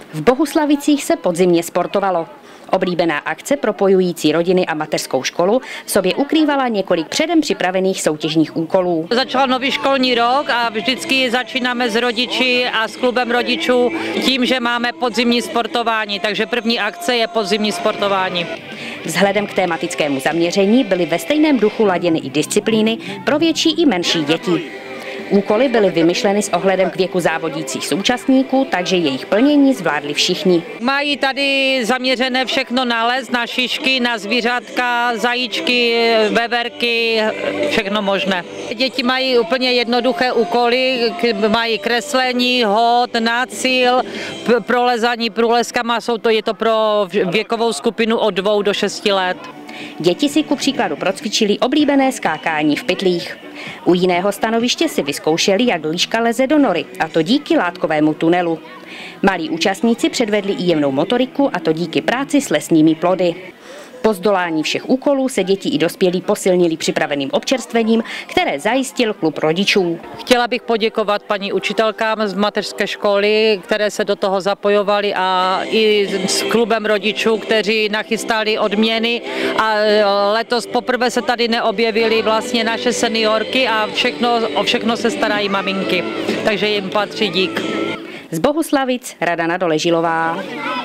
V Bohuslavicích se podzimně sportovalo. Oblíbená akce propojující rodiny a mateřskou školu v sobě ukrývala několik předem připravených soutěžních úkolů. Začal nový školní rok a vždycky začínáme s rodiči a s klubem rodičů tím, že máme podzimní sportování, takže první akce je podzimní sportování. Vzhledem k tematickému zaměření byly ve stejném duchu laděny i disciplíny pro větší i menší děti. Úkoly byly vymyšleny s ohledem k věku závodících současníků, takže jejich plnění zvládli všichni. Mají tady zaměřené všechno na les, na šišky, na zvířátka, zajíčky, veverky, všechno možné. Děti mají úplně jednoduché úkoly, mají kreslení, hod, nácil, prolezání průleskama, je to pro věkovou skupinu od 2 do 6 let. Děti si ku příkladu procvičili oblíbené skákání v pytlích. U jiného stanoviště si vyzkoušeli, jak liška leze do nory, a to díky látkovému tunelu. Malí účastníci předvedli i jemnou motoriku, a to díky práci s lesními plody. Po zdolání všech úkolů se děti i dospělí posilnili připraveným občerstvením, které zajistil klub rodičů. Chtěla bych poděkovat paní učitelkám z mateřské školy, které se do toho zapojovali, a i s klubem rodičů, kteří nachystali odměny, a letos poprvé se tady neobjevily vlastně naše seniorky a o všechno se starají maminky, takže jim patří dík. Z Bohuslavic Radana Doležilová.